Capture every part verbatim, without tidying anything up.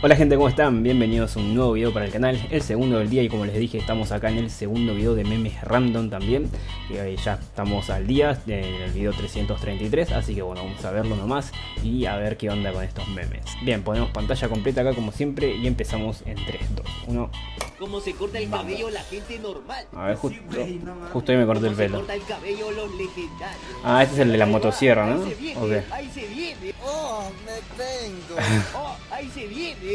Hola gente, ¿cómo están? Bienvenidos a un nuevo video para el canal, el segundo del día, y como les dije estamos acá en el segundo video de memes random también. Y eh, ya estamos al día, en el video trescientos treinta y tres, así que bueno, vamos a verlo nomás y a ver qué onda con estos memes. Bien, ponemos pantalla completa acá como siempre y empezamos en tres, dos, uno. ¿Cómo se corta el cabello la gente normal? A ver, justo, justo ahí me corté el pelo. ¿Cómo se corta el cabello los legendarios? Ah, este es el de la motosierra, ¿no? Ahí se viene, Okay. ahí se viene. ¡Oh, me tengo! Oh, ahí se viene.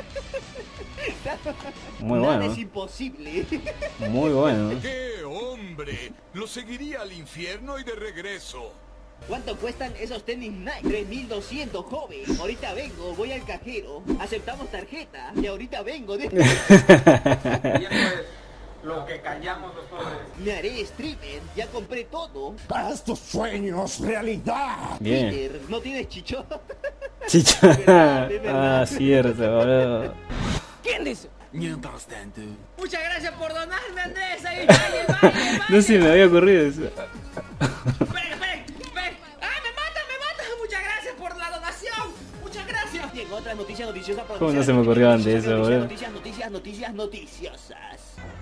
Muy Nada bueno. es imposible. Muy bueno. ¡Qué hombre! Lo seguiría al infierno y de regreso. ¿Cuánto cuestan esos tenis Nike? tres mil doscientos, joven. Ahorita vengo, voy al cajero. Aceptamos tarjeta. Y ahorita vengo. De... Y esto es lo que callamos los pobres. Me haré streamer. Ya compré todo. ¡Haz tus sueños realidad! Bien. Peter, ¿no tienes chicho? Chicha. De verdad, de verdad. Ah, cierto, boludo. ¿Quién es? Mientras tanto... Muchas gracias por donarme, Andrés. Ahí, el baile, el baile, el baile. No se me había ocurrido eso. Esperen, esperen, esperen. ¡Ah, me matan, me matan! Muchas gracias por la donación. Muchas gracias. Y en otra noticia noticiosa. ¿Cómo no se me ocurrió antes eso, noticias, boludo? Noticias, noticias, noticias, noticiosas.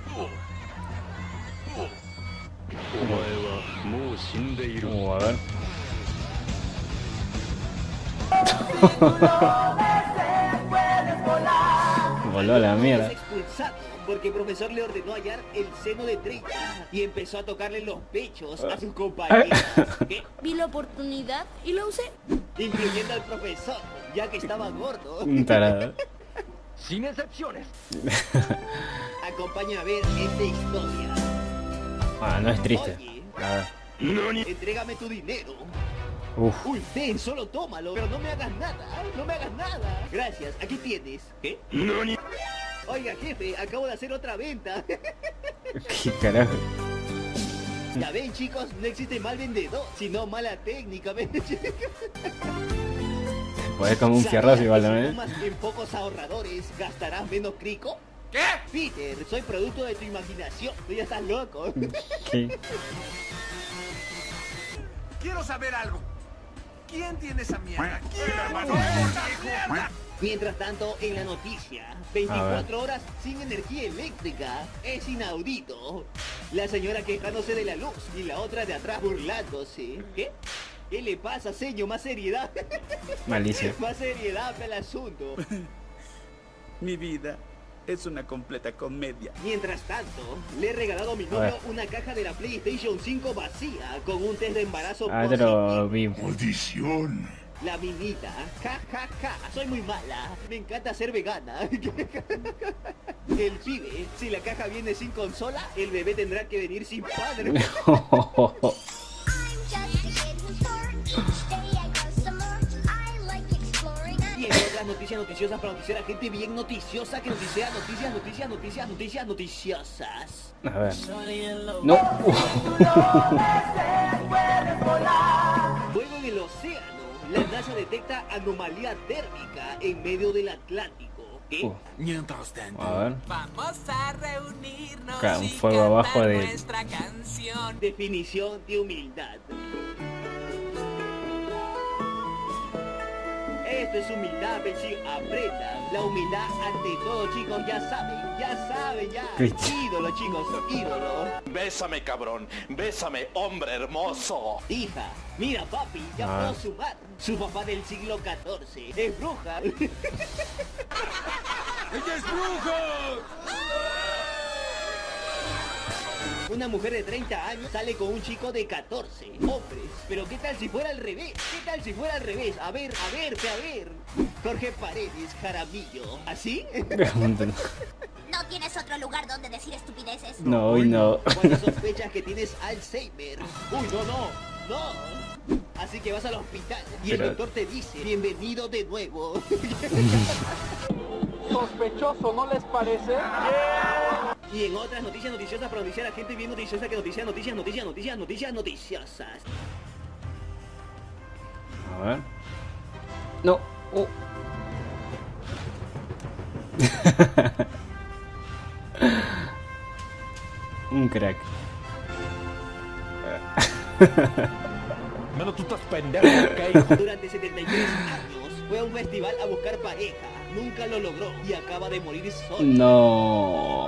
Uh, a ver. Voló a la mierda. Es expulsado porque el profesor le ordenó hallar el seno de treinta y empezó a tocarle los pechos a sus compañeros. ¿Qué? Vi la oportunidad y la usé. Incluyendo al profesor, ya que estaba gordo. Un tarado. Sin excepciones. Acompáñame a ver esta historia. Ah, no es triste. Oye, A ver. entrégame tu dinero. Uf. Uy, ten, solo tómalo, pero no me hagas nada, no me hagas nada. Gracias, aquí tienes. ¿Qué? Oiga, jefe, acabo de hacer otra venta. ¿Qué carajo? Ya ven, chicos, no existe mal vendedor, sino mala técnica. ¿Ven? Pues como un fierrazo igual ¿Sabías que también. si tomas en pocos ahorradores, gastarás menos crico? ¿Qué? Peter, soy producto de tu imaginación. Tú ya estás loco. ¿Qué? Quiero saber algo. ¿Quién tiene esa mierda? Mientras tanto, en la noticia, veinticuatro horas sin energía eléctrica. Es inaudito. La señora quejándose de la luz y la otra de atrás burlándose. ¿Qué? ¿Qué le pasa, señor? Más seriedad. Malicia. Más seriedad para el asunto. Mi vida es una completa comedia. Mientras tanto, le he regalado a mi novio A ver. una caja de la PlayStation cinco vacía con un test de embarazo Ah, te lo positivo. vi. ¡Maldición! La minita, ja ja ja, soy muy mala, me encanta ser vegana. El pibe, si la caja viene sin consola, el bebé tendrá que venir sin padre. Y en otras noticias noticiosas para noticiar a gente bien noticiosa que noticia noticias, noticias, noticias, noticias, noticiosas. A ver. No. Fuego en el océano. La NASA detecta anomalía térmica en medio del Atlántico. ¿Qué? Uh, Mientras tanto... a ver. Vamos a reunirnos Ca- un y fuego abajo cantar de- nuestra canción. Definición de humildad. Esto es humildad, Benji, aprenda. La humildad ante todo, chicos, ya saben, ya saben, ya. Cristian. Ídolo, chicos, ídolo. Bésame, cabrón. Bésame, hombre hermoso. Hija, mira, papi, ya Ah. puedo sumar. Su papá del siglo catorce es bruja. ¡Ella es bruja! Una mujer de treinta años sale con un chico de catorce. Hombres, pero ¿qué tal si fuera al revés? ¿Qué tal si fuera al revés? A ver, a ver, a ver. Jorge Paredes, Jaramillo. ¿Así? ¿No tienes otro lugar donde decir estupideces? No, hoy no. Cuando sospechas que tienes Alzheimer. Uy, no, no, no. Así que vas al hospital y el Pero- doctor te dice, bienvenido de nuevo. Sospechoso, ¿no les parece? Y en otras noticias noticiosas para noticiar a gente bien noticiosa que noticia noticias, noticias, noticias, noticias noticiosas. A ver. No. Uh. Un crack. Menos tú estás pendejo, ¿ok? Durante setenta y tres años, Fue a un festival a buscar pareja. Nunca lo logró y acaba de morir solo. No.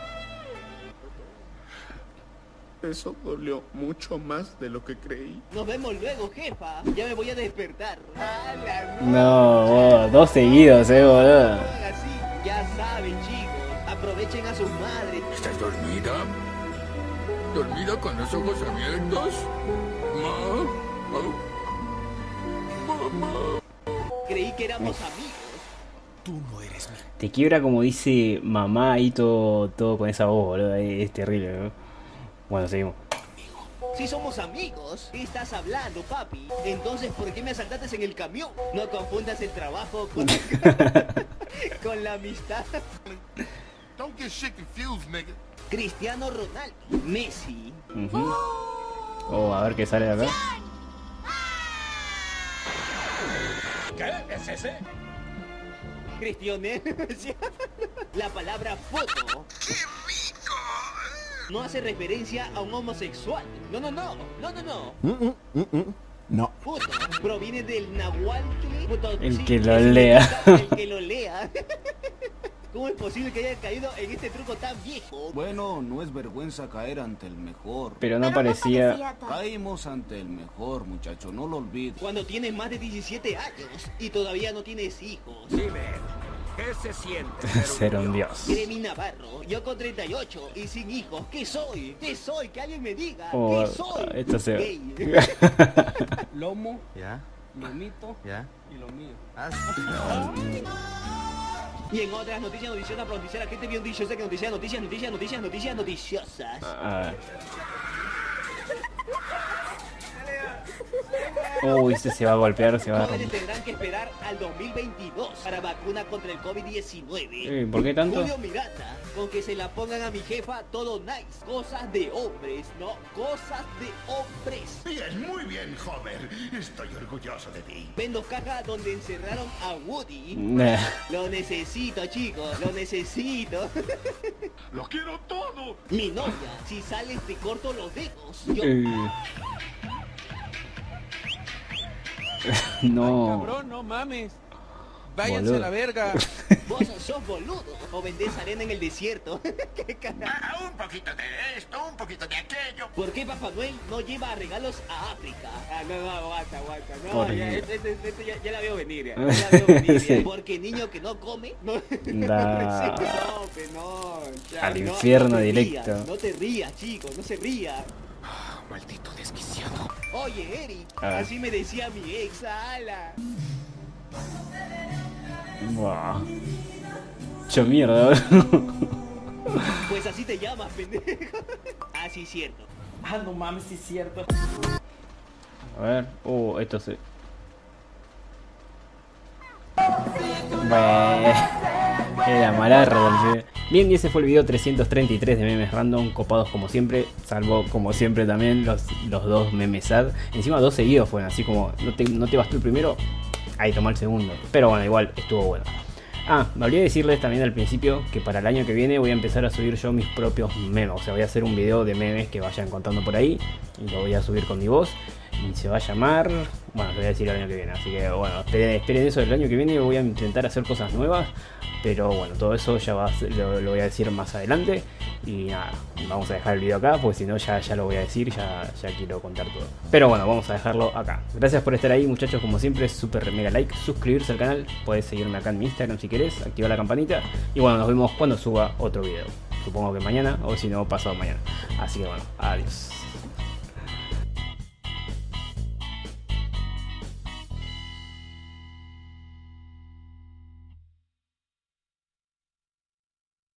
Eso dolió mucho más de lo que creí. Nos vemos luego, jefa. Ya me voy a despertar. ¡Hala, No, oh, dos seguidos, eh, boludo. No hagan así. Ya saben, chicos. Aprovechen a sus madres. ¿Estás dormida? ¿Dormida con los ojos abiertos? Ma. Oh. Mamá. Creí que éramos amigos. Tú no eres mi... Te quiebra como dice mamá ahí todo, todo con esa voz, boludo. Es terrible, ¿no? Bueno, seguimos. Si somos amigos, ¿qué estás hablando, papi? Entonces, ¿por qué me asaltaste en el camión? No confundas el trabajo con, con la amistad. Don't get shit confused, nigga. Cristiano Ronaldo, Messi. Uh-huh. Oh, a ver qué sale de acá. ¿Qué es ese? Cristiano. La palabra foto. ¡Qué rico! No hace referencia a un homosexual. No, no, no. No, no, no. Mm, mm, mm, mm. No. Foto proviene del nahuatl. El Sí, que lo eso lea. significa El que lo lea. ¿Cómo es posible que haya caído en este truco tan viejo? Bueno, no es vergüenza caer ante el mejor. Pero no parecía... Caímos ante el mejor, muchacho, no lo olvides. Cuando tienes más de diecisiete años y todavía no tienes hijos. Dime, ¿qué se siente Ser un dios. Jeremy Navarro, yo con treinta y ocho y sin hijos, ¿qué soy? ¿Qué soy? Que alguien me diga, Oh, ¿qué soy? esto se Gay. Lomo, ¿Ya? lomito ¿Ya? y lo mío. Y en otras noticias noticiosas para noticiar a gente bien noticiosa que noticias, noticias, noticias, noticias, noticias, noticiosas. A ver. Uy, este se va a golpear, se va a Jóvenes romper. tendrán que esperar al dos mil veintidós para vacuna contra el COVID diecinueve. Eh, ¿por qué tanto? Julio Miranda, con que se la pongan a mi jefa, todo nice. Cosas de hombres, no, cosas de hombres. Bien, muy bien, Homer. Estoy orgulloso de ti. Vendo caja donde encerraron a Woody. Nah. Lo necesito, chicos, lo necesito. ¡Lo quiero todo! Mi novia, si sales te corto los dedos. Yo... Eh. No. Cabrón, no mames. Váyanse Boludo. a la verga. Vos sos boludo o vendés arena en el desierto. ¿Qué carajo? Ah, un poquito de esto, un poquito de aquello. ¿Por qué Papá Noel no lleva regalos a África? Ah, no, no, aguanta, aguanta. No, Por ya, qué? este, este, este ya, ya la veo venir. Ya, ya la veo venir. Ya. Sí. Porque niño que no come, no. Da. No, que no. Ya, Al no, infierno no te directo. rías, no te rías, chicos, no se ría. Maldito desquiciado. Oye, Eric, Ah. así me decía mi ex, ala. Buah. Yo mierda, boludo. Pues así te llamas, pendejo. Ah, sí, cierto. Ah, no mames, sí es cierto. A ver. Uh, esto se... Bueno, era malardo el... Bien, y ese fue el video trescientos treinta y tres de memes random, copados como siempre, salvo como siempre también los, los dos memes sad. Encima dos seguidos fueron, así como no te, no te bastó el primero, ahí tomó el segundo. Pero bueno, igual estuvo bueno. Ah, me olvidé decirles también al principio que para el año que viene voy a empezar a subir yo mis propios memes. O sea, voy a hacer un video de memes que vayan contando por ahí y lo voy a subir con mi voz. Y se va a llamar... Bueno, lo voy a decir el año que viene. Así que bueno, esperen, esperen eso del año que viene. Voy a intentar hacer cosas nuevas. Pero bueno, todo eso ya va a ser, lo, lo voy a decir más adelante. Y nada, vamos a dejar el video acá. Porque si no ya, ya lo voy a decir. Ya, ya quiero contar todo. Pero bueno, vamos a dejarlo acá. Gracias por estar ahí, muchachos. Como siempre, super mega like. Suscribirse al canal. Podés seguirme acá en mi Instagram si querés. Activar la campanita. Y bueno, nos vemos cuando suba otro video. Supongo que mañana. O si no, pasado mañana. Así que bueno, adiós.